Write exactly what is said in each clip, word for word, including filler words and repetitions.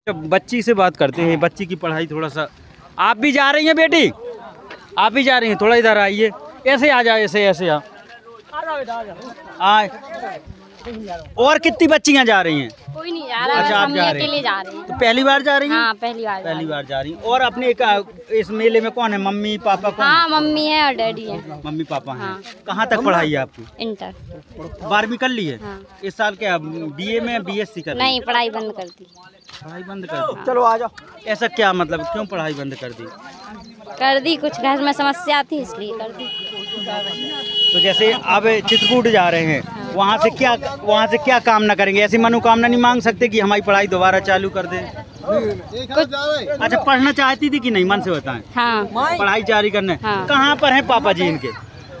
बच्ची से बात करते हैं, बच्ची की पढ़ाई थोड़ा सा। आप भी जा रही हैं बेटी? आप भी जा रही हैं? थोड़ा इधर आइए, ऐसे आ जाओ, ऐसे ऐसे आ आए। और कितनी बच्चियां जा रही हैं? कोई नहीं जा रहा। अच्छा, आप जा रहे हैं? जा रही हैं। तो पहली बार जा रही हैं? हाँ, पहली बार पहली बार जा रही हैं। और अपने एक इस मेले में कौन है? मम्मी पापा कौन? हाँ, मम्मी है और डैडी है। मम्मी पापा हैं। हाँ। कहाँ तक पढ़ाई है आपकी? इंटर। बारहवीं कर ली है? हाँ। इस साल क्या बीए में बीएससी कर? नहीं, पढ़ाई बंद कर दी। पढ़ाई बंद कर दी? चलो आ जाओ। ऐसा क्या मतलब, क्यों पढ़ाई बंद कर दी? कर दी, कुछ घर में समस्या थी इसलिए कर दी। तो जैसे अब चित्रकूट जा रहे हैं, वहाँ से क्या वहाँ से क्या कामना करेंगे? ऐसी मनोकामना नहीं मांग सकते कि हमारी पढ़ाई दोबारा चालू कर दें? अच्छा, पढ़ना चाहती थी कि नहीं? मन से बताएं। हाँ, पढ़ाई जारी करने। हाँ। कहाँ पर हैं पापा जी इनके?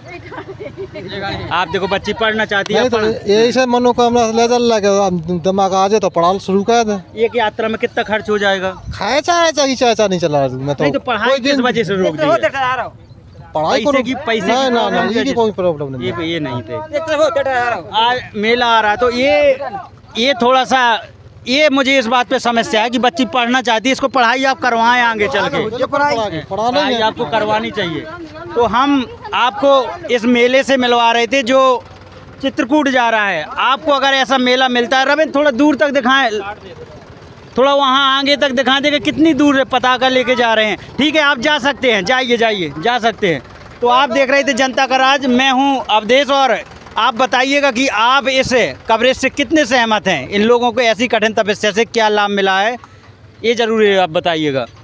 आप देखो, बच्ची पढ़ना चाहती है। तो यही से मनोकामना ले चल लगे, दिमाग आ जाए तो पढ़ाना शुरू कर दे। एक यात्रा में कितना खर्च हो जाएगा? खाए चाहे चाहे चाहे नहीं चला मैं तो। नहीं तो पढ़ाई किस वजह से रोक दी? पढ़ाई पैसे की पैसे नहीं की ना प्रॉब्लम ना, ये कोई प्रॉब्लम नहीं। ये ये नहीं थे। आज मेला आ रहा, तो ये ये थोड़ा सा ये मुझे इस बात पे समस्या है कि बच्ची पढ़ना चाहती है, इसको पढ़ाई आप करवाएं आगे चल के। पढ़ाई आपको करवानी चाहिए। तो हम आपको इस मेले से मिलवा रहे थे जो चित्रकूट जा रहा है। आपको अगर ऐसा मेला मिलता है, रविंद्र थोड़ा दूर तक दिखाएं, थोड़ा वहाँ आगे तक दिखा देगा कितनी दूर है, पताका लेके जा रहे हैं। ठीक है, आप जा सकते हैं, जाइए जाइए जा सकते हैं। तो आप देख रहे थे जनता का राज, मैं हूँ अवधेश, और आप बताइएगा कि आप इस कवरेज से कितने सहमत हैं। इन लोगों को ऐसी कठिन तपस्या से क्या लाभ मिला है, ये ज़रूर आप बताइएगा।